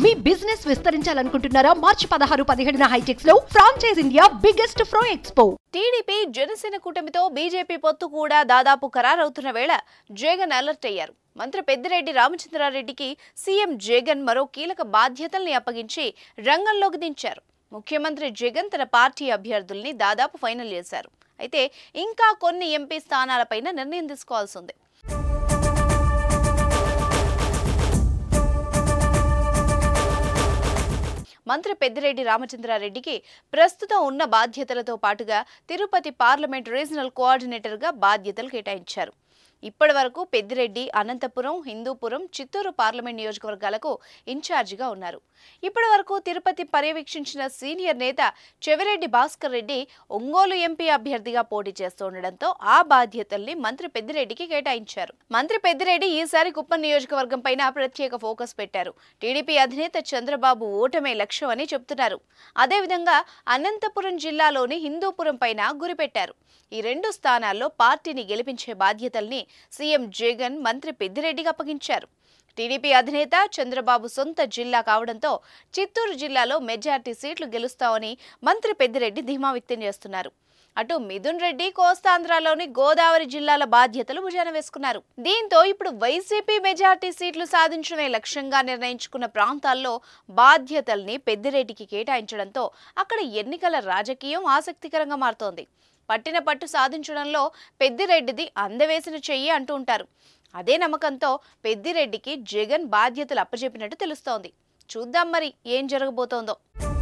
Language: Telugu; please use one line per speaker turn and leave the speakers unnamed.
మీ బిజినెస్ విస్తరించాలనుకుంటున్నారా? మార్చి 16-17 హైటెక్స్ లో ఫ్రాంచైజ్ ఇండియా బిగ్గెస్ట్ ఫ్రో ఎక్స్పో.
టీడీపీ జనసేన కూటమితో బీజేపీ పొత్తు కూడా దాదాపు ఖరారవుతున్న వేళ జగన్ అలర్ట్ అయ్యారు. మంత్రి పెద్దిరెడ్డి రామచంద్రారెడ్డికి సీఎం జగన్ మరో కీలక బాధ్యతల్ని అప్పగించి రంగంలోకి దించారు. ముఖ్యమంత్రి జగన్ తన పార్టీ అభ్యర్థుల్ని దాదాపు ఫైనల్ చేశారు. అయితే ఇంకా కొన్ని ఎంపీ స్థానాలపైన నిర్ణయం తీసుకోవాల్సి ఉంది. మంత్రి పెద్దిరెడ్డి రామచంద్రారెడ్డికి ప్రస్తుతం ఉన్న బాధ్యతలతో పాటుగా తిరుపతి పార్లమెంట్ రీజనల్ కోఆర్డినేటర్గా బాధ్యతలు కేటాయించారు. ఇప్పటి వరకు పెద్దిరెడ్డి అనంతపురం, హిందూపురం, చిత్తూరు పార్లమెంట్ నియోజకవర్గాలకు ఇన్ఛార్జిగా ఉన్నారు. ఇప్పటి వరకు తిరుపతి పర్యవేక్షించిన సీనియర్ నేత చెవిరెడ్డి భాస్కర్ రెడ్డి ఒంగోలు ఎంపీ అభ్యర్థిగా పోటీ చేస్తుండటంతో ఆ బాధ్యతల్ని మంత్రి పెద్దిరెడ్డికి కేటాయించారు. మంత్రి పెద్దిరెడ్డి ఈసారి కుప్పం నియోజకవర్గం పైన ప్రత్యేక ఫోకస్ పెట్టారు. టీడీపీ అధినేత చంద్రబాబు ఓటమే లక్ష్యం అని చెబుతున్నారు. అదేవిధంగా అనంతపురం జిల్లాలోని హిందూపురం పైన గురిపెట్టారు. ఈ రెండు స్థానాల్లో పార్టీని గెలిపించే బాధ్యతల్ని సీఎం జగన్ మంత్రి పెద్దిరెడ్డికి అప్పగించారు. టీడీపీ అధినేత చంద్రబాబు సొంత జిల్లా కావడంతో చిత్తూరు జిల్లాలో మెజార్టీ సీట్లు గెలుస్తామని మంత్రి పెద్దిరెడ్డి ధీమా వ్యక్తం చేస్తున్నారు. అటు మిథున్ రెడ్డి కోస్తాంధ్రలోని గోదావరి జిల్లాల బాధ్యతలు భుజాన వేసుకున్నారు. దీంతో ఇప్పుడు వైసీపీ మెజార్టీ సీట్లు సాధించడమే లక్ష్యంగా నిర్ణయించుకున్న ప్రాంతాల్లో బాధ్యతల్ని పెద్దిరెడ్డికి కేటాయించడంతో అక్కడ ఎన్నికల రాజకీయం ఆసక్తికరంగా మారుతోంది. పట్టిన పట్టు సాధించడంలో పెద్దిరెడ్డిది అందవేసిన చెయ్యి అంటూ ఉంటారు. అదే నమ్మకంతో పెద్దిరెడ్డికి జగన్ బాధ్యతలు అప్పచెప్పినట్టు తెలుస్తోంది. చూద్దాం మరి ఏం జరగబోతోందో.